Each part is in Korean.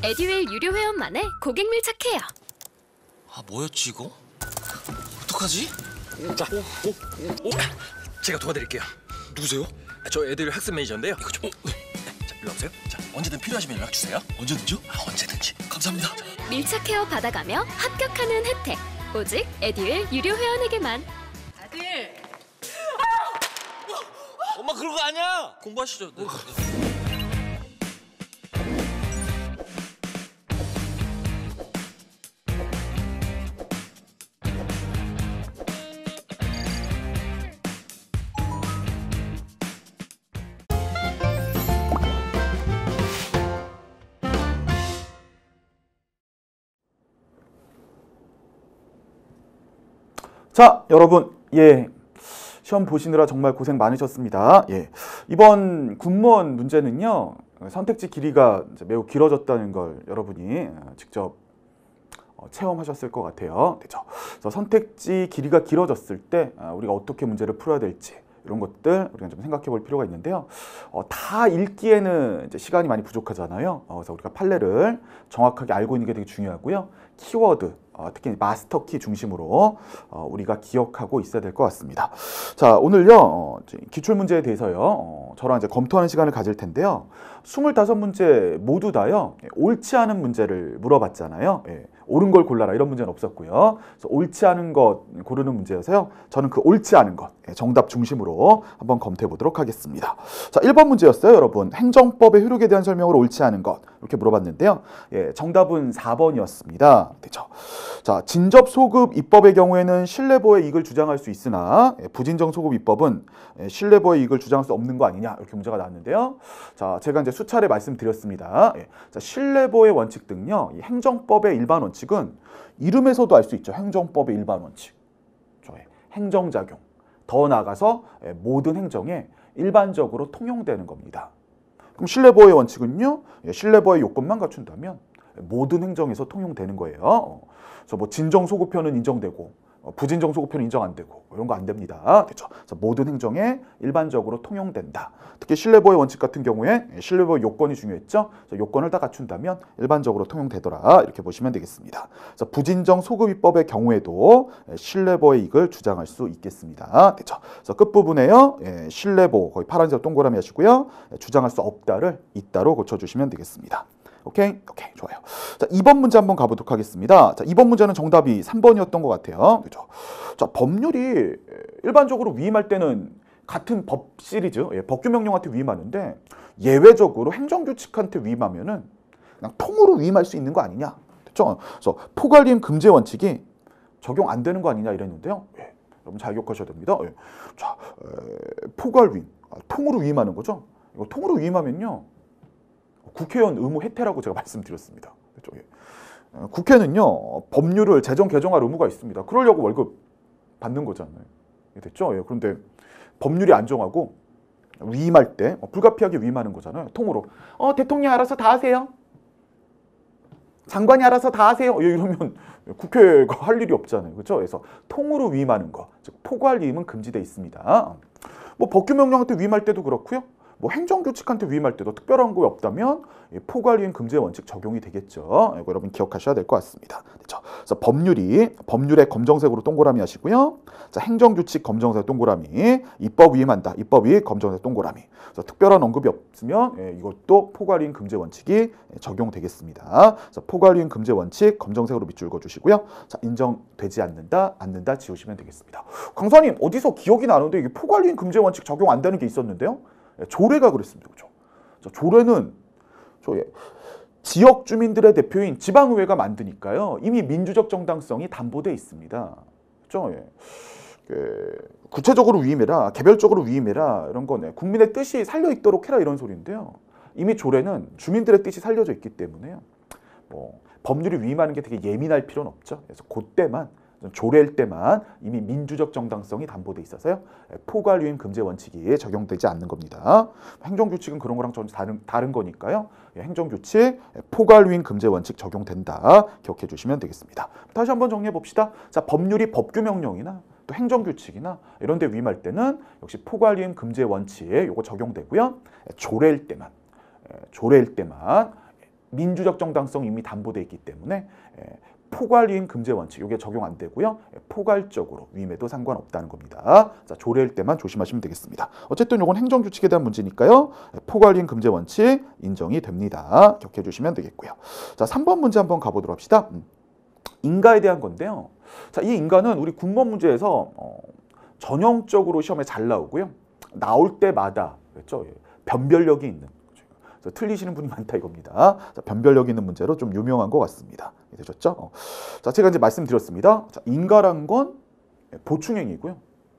에듀윌 유료 회원만의 고객 밀착해요. 아, 뭐였지 이거? 어떡하지? 자, 제가 도와드릴게요. 누구세요? 저 애들 학습 매니저인데요. 이거 좀. 자, 일로 오세요. 자, 언제든 필요하시면 연락 주세요. 언제든지요? 언제든지. 감사합니다. 밀착 케어 받아가며 합격하는 혜택. 오직 에듀윌 유료 회원에게만. 아들. 엄마 그런 거 아니야. 공부하시죠. 네. 자, 여러분, 시험 보시느라 정말 고생 많으셨습니다. 이번 군무원 문제는요, 선택지 길이가 이제 매우 길어졌다는 걸 여러분이 직접 체험하셨을 것 같아요. 그렇죠? 그래서 선택지 길이가 길어졌을 때 우리가 어떻게 문제를 풀어야 될지 이런 것들 우리가 좀 생각해 볼 필요가 있는데요. 다 읽기에는 이제 시간이 많이 부족하잖아요. 그래서 우리가 판례를 정확하게 알고 있는 게 되게 중요하고요. 키워드, 특히 마스터 키 중심으로 우리가 기억하고 있어야 될 것 같습니다. 자, 오늘요 기출 문제에 대해서요 저랑 이제 검토하는 시간을 가질 텐데요. 25문제 모두 다요 옳지 않은 문제를 물어봤잖아요. 옳은 걸 골라라 이런 문제는 없었고요. 그래서 옳지 않은 것 고르는 문제여서요. 저는 그 옳지 않은 것 정답 중심으로 한번 검토해 보도록 하겠습니다. 자, 1번 문제였어요, 여러분. 행정법의 효력에 대한 설명으로 옳지 않은 것 이렇게 물어봤는데요. 정답은 4번이었습니다. 그렇죠? 자, 진접 소급 입법의 경우에는 신뢰보호의 이익을 주장할 수 있으나 부진정 소급 입법은 신뢰보호의 이익을 주장할 수 없는 거 아니냐 이렇게 문제가 나왔는데요. 자, 제가 이제 수차례 말씀드렸습니다. 자, 신뢰보호의 원칙 등요, 이 행정법의 일반 원칙은 이름에서도 알 수 있죠. 행정법의 일반 원칙, 행정작용. 더 나아가서 모든 행정에 일반적으로 통용되는 겁니다. 그럼 신뢰보호의 원칙은요, 신뢰보호의 요건만 갖춘다면 모든 행정에서 통용되는 거예요. 그래서 뭐 진정소급표는 인정되고 부진정 소급표는 인정 안 되고 이런 거 안 됩니다. 그렇죠? 그래서 모든 행정에 일반적으로 통용된다. 특히 신뢰보호의 원칙 같은 경우에 신뢰보호 요건이 중요했죠. 그래서 요건을 다 갖춘다면 일반적으로 통용되더라. 이렇게 보시면 되겠습니다. 그래서 부진정 소급 입법의 경우에도 신뢰보호의 이익을 주장할 수 있겠습니다. 그렇죠? 그래서 끝부분에요. 신뢰보호 거의 파란색 동그라미 하시고요. 주장할 수 없다를 있다로 고쳐주시면 되겠습니다. 오케이, 좋아요. 자, 2번 문제 한번 가보도록 하겠습니다. 자, 2번 문제는 정답이 3번이었던 것 같아요. 그죠? 자, 법률이 일반적으로 위임할 때는 같은 법 시리즈, 법규명령한테 위임하는데 예외적으로 행정규칙한테 위임하면은 그냥 통으로 위임할 수 있는 거 아니냐? 그렇죠? 그래서 포괄위임 금지 원칙이 적용 안 되는 거 아니냐 이랬는데요. 여러분 잘 기억하셔야 됩니다. 자, 포괄위임, 통으로 위임하는 거죠. 이거 통으로 위임하면요. 국회의원 의무 해태라고 제가 말씀드렸습니다. 그렇죠? 국회는요 법률을 제정 개정할 의무가 있습니다. 그러려고 월급 받는 거잖아요. 됐죠? 그런데 법률이 안 정하고 위임할 때 불가피하게 위임하는 거잖아요. 통으로 대통령이 알아서 다 하세요. 장관이 알아서 다 하세요. 이러면 국회가 할 일이 없잖아요. 그렇죠? 그래서 통으로 위임하는 거, 즉 포괄위임은 금지돼 있습니다. 뭐 법규명령한테 위임할 때도 그렇고요. 뭐 행정규칙한테 위임할 때도 특별한 거 없다면 포괄위임 금지의 원칙 적용이 되겠죠. 이거 여러분 기억하셔야 될 것 같습니다. 그렇죠? 그래서 법률에 검정색으로 동그라미 하시고요. 자, 행정규칙 검정색 동그라미, 입법 위임한다. 입법 위임 검정색 동그라미. 그래서 특별한 언급이 없으면 이것도 포괄위임 금지 원칙이 적용되겠습니다. 그래서 포괄위임 금지 원칙 검정색으로 밑줄 그어주시고요. 자, 인정되지 않는다 지우시면 되겠습니다. 강사님 어디서 기억이 나는데 이게 포괄위임 금지 원칙 적용 안 되는 게 있었는데요? 조례가 그랬습니다. 그렇죠? 조례는 지역 주민들의 대표인 지방의회가 만드니까요. 이미 민주적 정당성이 담보돼 있습니다. 그렇죠? 구체적으로 위임해라, 개별적으로 위임해라 이런 거네. 국민의 뜻이 살려 있도록 해라 이런 소리인데요. 이미 조례는 주민들의 뜻이 살려져 있기 때문에요. 뭐 법률이 위임하는 게 되게 예민할 필요는 없죠. 그래서 그때만 조례일 때만 이미 민주적 정당성이 담보돼 있어서요. 포괄위임 금지 원칙이 적용되지 않는 겁니다. 행정규칙은 그런 거랑 좀 다른 거니까요. 행정규칙 포괄위임 금지 원칙 적용된다. 기억해 주시면 되겠습니다. 다시 한번 정리해 봅시다. 자, 법률이 법규명령이나 또 행정규칙이나 이런 데 위임할 때는 역시 포괄위임 금지 원칙 요거 적용되고요. 조례일 때만 민주적 정당성이 이미 담보되어 있기 때문에 포괄이행 금제 원칙 이게 적용 안 되고요. 포괄적으로 위임해도 상관없다는 겁니다. 자, 조례일 때만 조심하시면 되겠습니다. 어쨌든 이건 행정규칙에 대한 문제니까요. 포괄이행 금제 원칙 인정이 됩니다. 기억해 주시면 되겠고요. 자, 3번 문제 한번 가보도록 합시다. 인가에 대한 건데요. 자, 이 인가는 우리 군법 문제에서 전형적으로 시험에 잘 나오고요. 나올 때마다 그렇죠? 변별력이 있는 틀리시는 분이 많다 이겁니다. 자, 변별력 있는 문제로 좀 유명한 것 같습니다. 되셨죠? 자, 제가 이제 말씀드렸습니다. 자, 인가란 건 보충행위고요.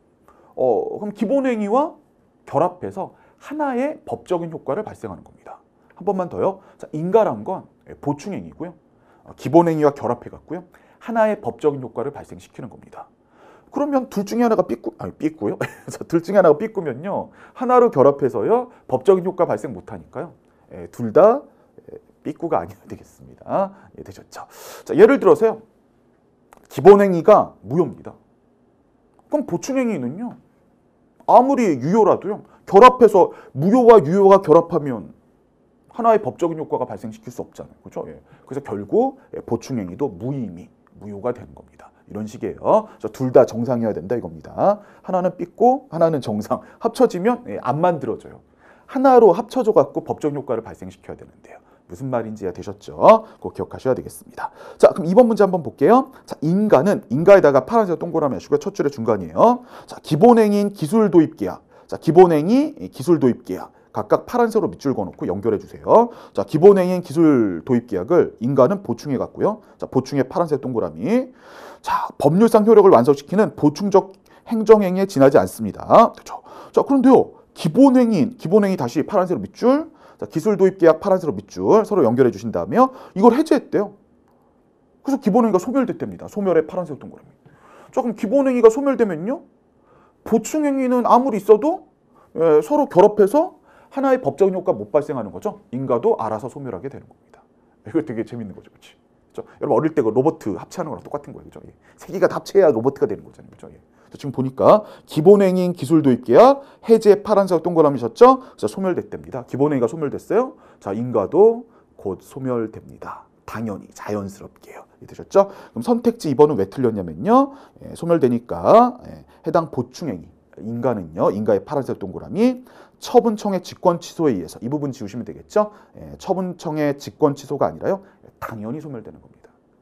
그럼 기본행위와 결합해서 하나의 법적인 효과를 발생하는 겁니다. 한 번만 더요. 자, 인가란 건 보충행위고요. 기본행위와 결합해 갖고요. 하나의 법적인 효과를 발생시키는 겁니다. 그러면 둘 중에 하나가 삐꾸요? 둘 중에 하나가 삐꾸면요. 하나로 결합해서요. 법적인 효과 발생 못 하니까요. 둘 다 삐꾸가 아니어야 되겠습니다. 되셨죠? 자, 예를 들어서요. 기본행위가 무효입니다. 그럼 보충행위는요. 아무리 유효라도요. 결합해서 무효와 유효가 결합하면 하나의 법적인 효과가 발생시킬 수 없잖아요. 그렇죠? 그래서 결국 보충행위도 무의미, 무효가 되는 겁니다. 이런 식이에요. 둘 다 정상이어야 된다 이겁니다. 하나는 삐꾸, 하나는 정상. 합쳐지면 안 만들어져요. 하나로 합쳐져 갖고 법적 효과를 발생시켜야 되는데요. 무슨 말인지 되셨죠? 그거 기억하셔야 되겠습니다. 자, 그럼 2번 문제 한번 볼게요. 자, 인가는 인가에다가 파란색 동그라미 하시고요. 첫 줄의 중간이에요. 자, 기본행위인 기술 도입 계약. 자, 기본행위, 기술 도입 계약. 각각 파란색으로 밑줄 그어놓고 연결해 주세요. 자, 기본행위인 기술 도입 계약을 인가는 보충해 갖고요. 자, 보충에 파란색 동그라미. 자, 법률상 효력을 완성시키는 보충적 행정행위에 지나지 않습니다. 그렇죠? 자, 그런데요. 기본행위 다시 파란색으로 밑줄. 자, 기술 도입 계약 파란색으로 밑줄 서로 연결해 주신 다음에 이걸 해제했대요. 그래서 기본행위가 소멸됐답니다. 소멸의 파란색 동그라미. 자, 그럼 기본행위가 소멸되면요. 보충행위는 아무리 있어도 서로 결합해서 하나의 법적인 효과 못 발생하는 거죠. 인가도 알아서 소멸하게 되는 겁니다. 이거 되게 재밌는 거죠. 그렇지? 그렇죠? 여러분 어릴 때 그 로봇 합체하는 거랑 똑같은 거예요. 그렇죠? 세 개가 다 합체해야 로봇가 되는 거잖아요. 그렇죠? 지금 보니까 기본행위인 기술 도입 계약 해제 파란색 동그라미셨죠? 자, 소멸됐답니다. 기본행위가 소멸됐어요. 자, 인가도 곧 소멸됩니다. 당연히 자연스럽게요. 되셨죠? 그럼 선택지 2번은 왜 틀렸냐면요. 소멸되니까 해당 보충행위 인가는요. 인가의 파란색 동그라미 처분청의 직권 취소에 의해서 이 부분 지우시면 되겠죠? 처분청의 직권 취소가 아니라요. 당연히 소멸되는 겁니다.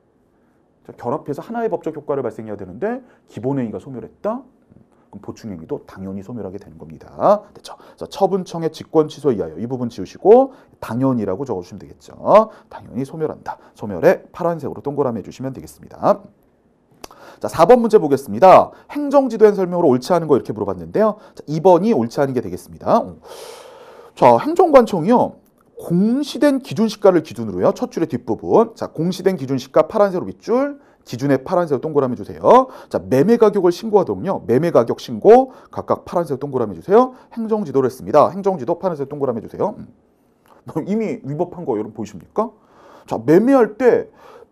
결합해서 하나의 법적 효과를 발생해야 되는데 기본행위가 소멸했다? 그럼 보충행위도 당연히 소멸하게 되는 겁니다. 됐죠? 자, 처분청의 직권 취소에 의하여 이 부분 지우시고 당연히라고 적어주시면 되겠죠? 당연히 소멸한다. 소멸에 파란색으로 동그라미 해주시면 되겠습니다. 자, 4번 문제 보겠습니다. 행정지도엔 설명으로 옳지 않은 거 이렇게 물어봤는데요. 자, 2번이 옳지 않은 게 되겠습니다. 자, 행정관청이요. 공시된 기준시가를 기준으로요. 첫 줄의 뒷부분. 자, 공시된 기준시가 파란색으로 밑줄, 기준에 파란색으로 동그라미 주세요. 자, 매매 가격을 신고하도록요. 매매 가격 신고 각각 파란색 동그라미 주세요. 행정지도를 했습니다. 행정지도 파란색 동그라미 주세요. 이미 위법한 거 여러분 보이십니까? 자, 매매할 때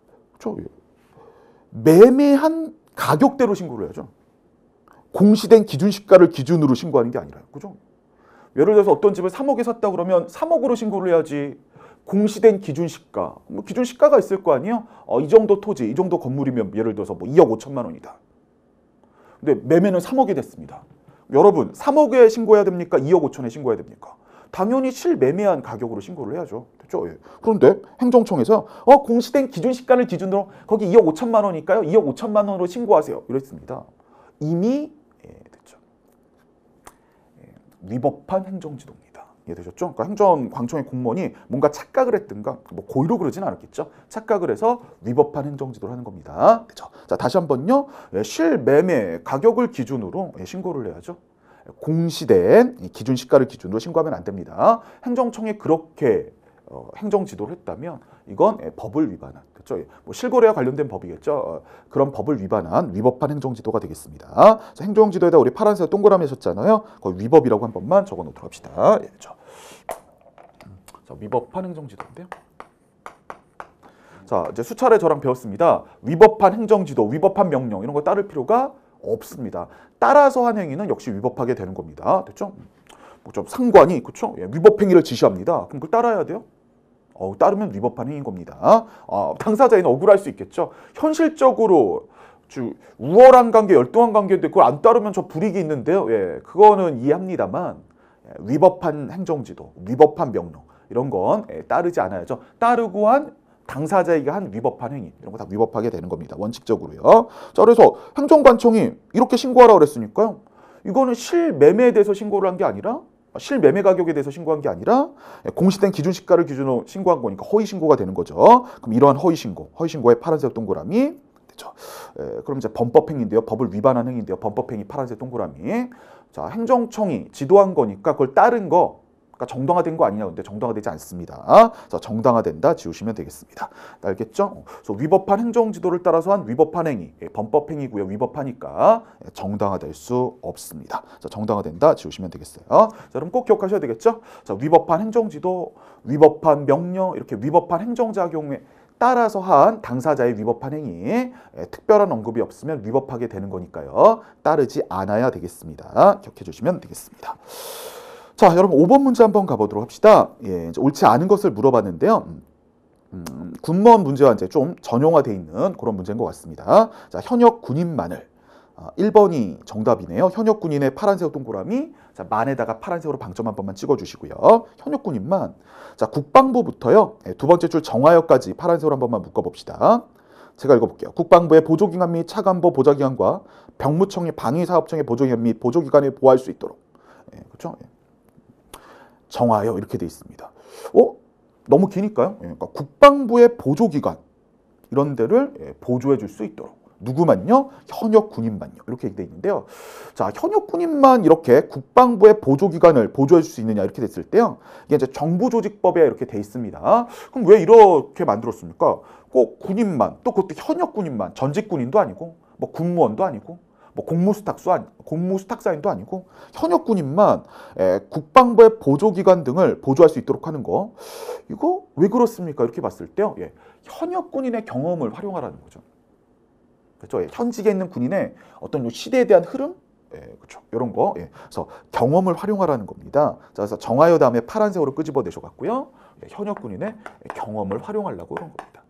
매매한 가격대로 신고를 해야죠. 공시된 기준시가를 기준으로 신고하는 게 아니라요. 그죠? 예를 들어서 어떤 집을 3억에 샀다 그러면 3억으로 신고를 해야지. 공시된 기준시가, 기준시가가 있을 거 아니에요? 이 정도 토지, 이 정도 건물이면 예를 들어서 2억 5천만 원이다. 근데 매매는 3억이 됐습니다. 여러분 3억에 신고해야 됩니까? 2억 5천에 신고해야 됩니까? 당연히 실매매한 가격으로 신고를 해야죠. 됐죠? 예. 그런데 행정청에서 공시된 기준시가를 기준으로 거기 2억 5천만 원이니까요. 2억 5천만 원으로 신고하세요. 이랬습니다. 이미 됐죠. 위법한 행정지도입니다. 이해되셨죠? 그러니까 행정관청의 공무원이 뭔가 착각을 했든가 고의로 그러진 않았겠죠. 착각을 해서 위법한 행정지도를 하는 겁니다. 그렇죠? 자, 다시 한번요. 실매매 가격을 기준으로 신고를 해야죠. 공시된 기준시가를 기준으로 신고하면 안 됩니다. 행정청이 그렇게 행정지도를 했다면 이건 법을 위반한, 그렇죠? 실거래와 관련된 법이겠죠. 그런 법을 위반한 위법한 행정지도가 되겠습니다. 행정지도에다 우리 파란색 동그라미 하셨잖아요. 거기 위법이라고 한 번만 적어놓도록 합시다. 그렇죠? 자, 위법한 행정지도인데요. 자, 이제 수차례 저랑 배웠습니다. 위법한 행정지도, 위법한 명령 이런 거 따를 필요가 없습니다. 따라서 한 행위는 역시 위법하게 되는 겁니다. 됐죠? 좀 상관이 그렇죠? 위법 행위를 지시합니다. 그럼 그걸 따라야 돼요? 따르면 위법한 행위인 겁니다. 당사자는 억울할 수 있겠죠. 현실적으로 우월한 관계, 열등한 관계인데 그걸 안 따르면 저 불이익이 있는데요. 예, 그거는 이해합니다만 위법한 행정지도, 위법한 명령 이런 건 따르지 않아야죠. 따르고 한 당사자에게 한 위법한 행위 이런 거 다 위법하게 되는 겁니다. 원칙적으로요. 자, 그래서 행정관청이 이렇게 신고하라고 그랬으니까요. 이거는 실매매에 대해서 신고를 한 게 아니라 실매매 가격에 대해서 신고한 게 아니라 공시된 기준 시가를 기준으로 신고한 거니까 허위 신고가 되는 거죠. 그럼 이러한 허위 신고의 파란색 동그라미 되죠. 그럼 이제 범법 행위인데요. 법을 위반한 행위인데요. 범법 행위 파란색 동그라미. 자, 행정청이 지도한 거니까 그걸 따른 거. 그러니까 정당화된 거 아니냐. 근데 정당화되지 않습니다. 자, 정당화된다 지우시면 되겠습니다. 알겠죠? 그래서 위법한 행정지도를 따라서 한 위법한 행위, 범법 행위고요. 위법하니까 정당화될 수 없습니다. 자, 정당화된다 지우시면 되겠어요. 자, 그럼 꼭 기억하셔야 되겠죠? 자, 위법한 행정지도, 위법한 명령, 이렇게 위법한 행정작용에 따라서 한 당사자의 위법한 행위, 특별한 언급이 없으면 위법하게 되는 거니까요. 따르지 않아야 되겠습니다. 기억해 주시면 되겠습니다. 자, 여러분 5번 문제 한번 가보도록 합시다. 예, 이제 옳지 않은 것을 물어봤는데요. 군무원 문제와 이제 좀 전용화되어 있는 그런 문제인 것 같습니다. 자, 현역 군인만을 1번이 정답이네요. 현역 군인의 파란색 동그라미, 자, 만에다가 파란색으로 방점 한 번만 찍어주시고요. 현역 군인만. 자, 국방부부터요. 두 번째 줄 정하여까지 파란색으로 한 번만 묶어봅시다. 제가 읽어볼게요. 국방부의 보조기관 및 차관보 보좌기관과 병무청의 방위사업청의 보조기관 및 보조기관을 보호할 수 있도록. 예, 그렇죠? 예. 정하여 이렇게 돼 있습니다. 너무 기니까요. 그러니까 국방부의 보조기관 이런 데를 보조해 줄 수 있도록. 누구만요? 현역 군인만요. 이렇게 돼 있는데요. 자, 현역 군인만 이렇게 국방부의 보조기관을 보조해 줄 수 있느냐 이렇게 됐을 때요. 이게 이제 정부조직법에 이렇게 돼 있습니다. 그럼 왜 이렇게 만들었습니까? 꼭 군인만, 또 그것도 현역 군인만, 전직 군인도 아니고, 뭐 군무원도 아니고, 뭐 공무수탁사인도 아니고 현역 군인만 국방부의 보조기관 등을 보조할 수 있도록 하는 거. 이거 왜 그렇습니까? 이렇게 봤을 때요. 예, 현역 군인의 경험을 활용하라는 거죠. 그렇죠? 예, 현직에 있는 군인의 어떤 시대에 대한 흐름, 그렇죠? 이런 거. 그래서 경험을 활용하라는 겁니다. 자, 그래서 정하여 다음에 파란색으로 끄집어 내셔갖고요. 현역 군인의 경험을 활용하려고 그런 겁니다.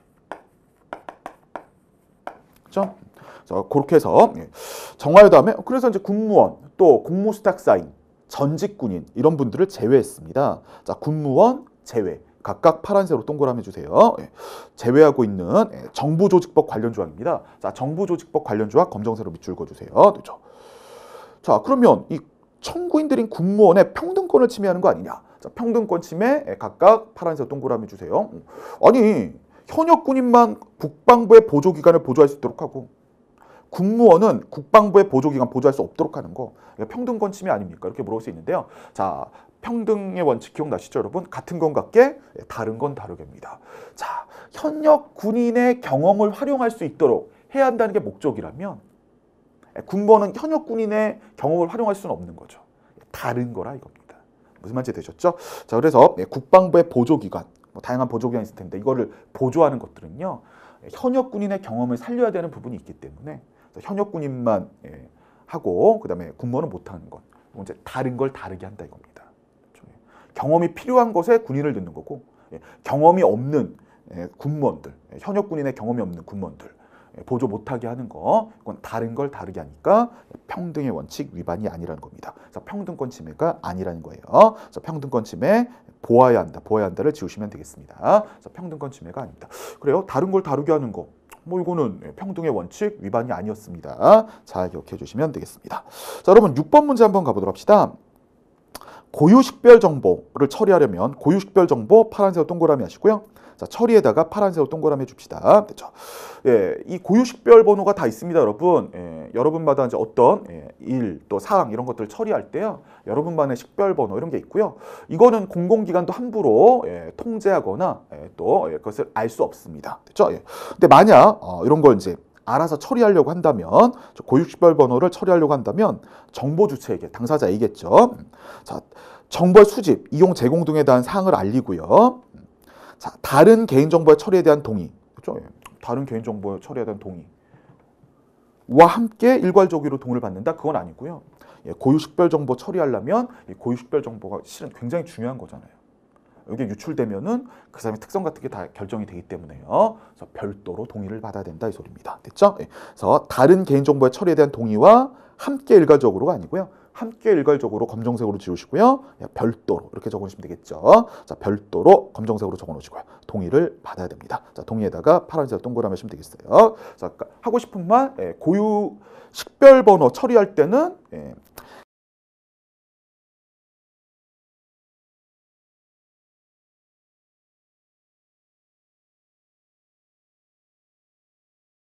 그렇죠? 그렇게 해서 정하여 다음에 그래서 이제 군무원 또 공무수탁사인 전직 군인 이런 분들을 제외했습니다. 자, 군무원 제외 각각 파란색으로 동그라미 주세요. 제외하고 있는 정부조직법 관련 조항입니다. 자, 정부조직법 관련 조항 검정색으로 밑줄 그어주세요. 되죠? 자, 그러면 이 청구인들인 군무원의 평등권을 침해하는 거 아니냐? 자, 평등권 침해 각각 파란색 동그라미 주세요. 아니 현역 군인만 국방부의 보조기관을 보조할 수 있도록 하고 군무원은 국방부의 보조기관 보조할 수 없도록 하는 거 평등권 침해 아닙니까? 이렇게 물어볼 수 있는데요. 자, 평등의 원칙 기억나시죠, 여러분? 같은 건 같게, 다른 건 다르게입니다. 자, 현역 군인의 경험을 활용할 수 있도록 해야 한다는 게 목적이라면 군무원은 현역 군인의 경험을 활용할 수는 없는 거죠. 다른 거라 이겁니다. 무슨 말인지 되셨죠? 자, 그래서 국방부의 보조기관, 뭐 다양한 보조기관이 있을 텐데 이거를 보조하는 것들은요. 현역 군인의 경험을 살려야 되는 부분이 있기 때문에 현역 군인만 하고 그다음에 군무원은 못하는 것. 이제 다른 걸 다르게 한다 이겁니다. 경험이 필요한 것에 군인을 넣는 거고 경험이 없는 군무원들, 현역 군인의 경험이 없는 군무원들 보조 못하게 하는 거 이건 다른 걸 다르게 하니까 평등의 원칙 위반이 아니라는 겁니다. 그래서 평등권 침해가 아니라는 거예요. 그래서 평등권 침해 보아야 한다를 지우시면 되겠습니다. 그래서 평등권 침해가 아닙니다. 그래요? 다른 걸 다르게 하는 거. 뭐 이거는 평등의 원칙 위반이 아니었습니다. 잘 기억해 주시면 되겠습니다. 자, 여러분 6번 문제 한번 가보도록 합시다. 고유식별 정보를 처리하려면 고유식별 정보 파란색 동그라미 하시고요. 자, 처리에다가 파란색 동그라미 해줍시다. 됐죠? 예, 이 고유식별 번호가 다 있습니다, 여러분. 여러분마다 이제 어떤 일, 또 사항 이런 것들을 처리할 때요, 여러분만의 식별 번호 이런 게 있고요. 이거는 공공기관도 함부로 통제하거나 또 그것을 알 수 없습니다. 됐죠? 근데 만약 이런 걸 이제 알아서 처리하려고 한다면 고유식별 번호를 처리하려고 한다면 정보 주체에게 당사자이겠죠. 자, 정보의 수집, 이용, 제공 등에 대한 사항을 알리고요. 자, 다른 개인정보의 처리에 대한 동의, 그렇죠? 다른 개인정보의 처리에 대한 동의와 함께 일괄적으로 동의를 받는다? 그건 아니고요. 고유식별 정보 처리하려면 이 고유식별 정보가 실은 굉장히 중요한 거잖아요. 이게 유출되면은 그 사람의 특성 같은 게 다 결정이 되기 때문에요. 그래서 별도로 동의를 받아야 된다 이 소리입니다. 됐죠? 예. 그래서 다른 개인정보의 처리에 대한 동의와 함께 일괄적으로가 아니고요. 함께 일괄적으로 검정색으로 지우시고요. 별도로 이렇게 적어주시면 되겠죠. 자, 별도로 검정색으로 적어놓으시고요. 동의를 받아야 됩니다. 자, 동의에다가 파란색 동그라미 하시면 되겠어요. 자, 하고 싶은 말, 고유 식별번호 처리할 때는